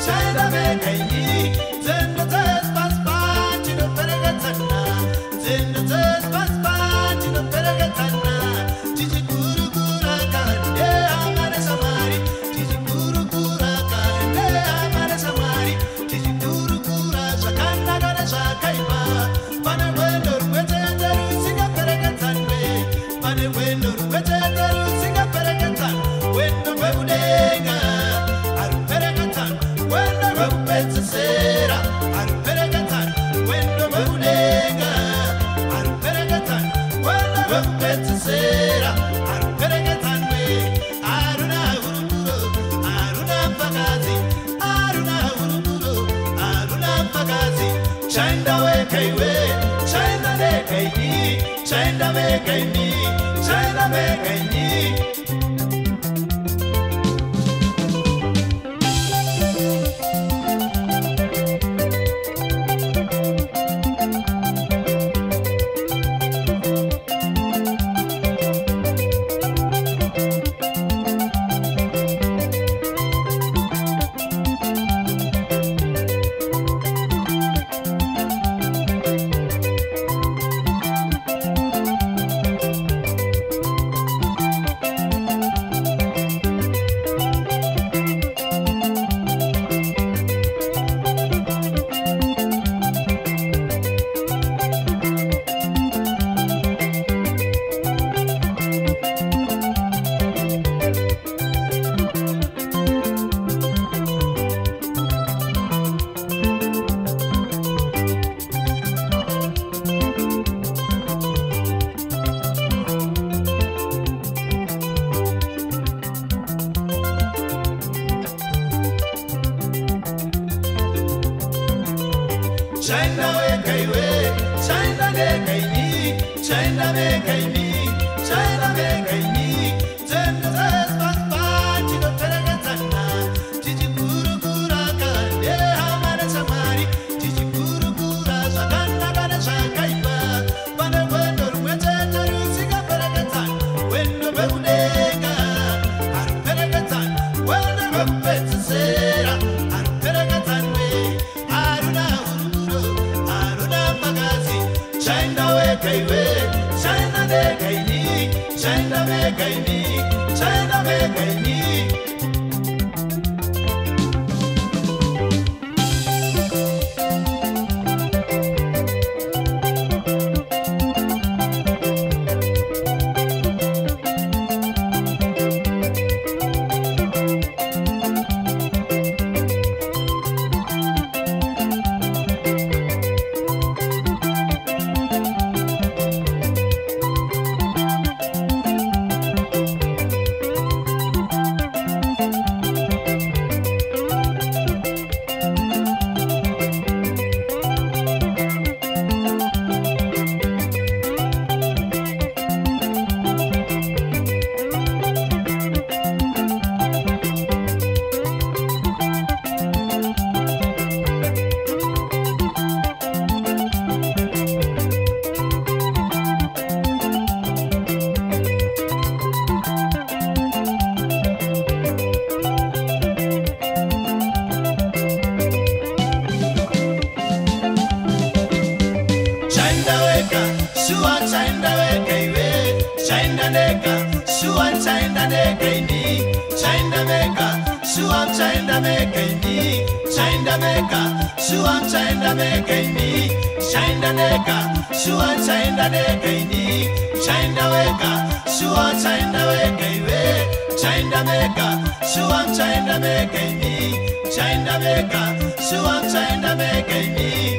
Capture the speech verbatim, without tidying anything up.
China make me, then the test pass by to the Peregatana, then the test pass by to the Peregatana, Tiji Guru Guraka, Amara Samari, Tiji Guru Guraka, Amara Samari, Tiji Guru Gura, Sakana Sakaiba, Panawendo, Wetenda, Singa Peregatan, Panawendo, Wetenda, Singa Peregatan, when the Webudega, Aru Peregatan, when the Webetsera, Aru Peregatan, when the Webudega, Aru Peregatan, when the Webetsera, Aru Peregatan, Aruna Urukuro, Aruna Pagazi, Aruna Urukuro, Aruna Pagazi, China way, China make me, China make me, China make me. China make me, China make me, China make me, China make me. Then the test pass by to the Peregatana, Tiji Guru Guraka, Amara Samari, Tiji Guru Gura, Sakana Gana Sakaiba, Panawendo, Wetenda, Singa Peregatan, when the Webudega, Aru Peregatan, when the Webetsera, Aru Peregatan, Aruna Aruna Pagazi, China make me, China make me, China make me, China make me. China neka, suan China neka ni, China meka, suan China meka ni, China meka, suan China meka ni, China neka, suan China neka ni, China meka, suan China meka ni, China meka, suan China meka ni, China meka, suan China meka ni.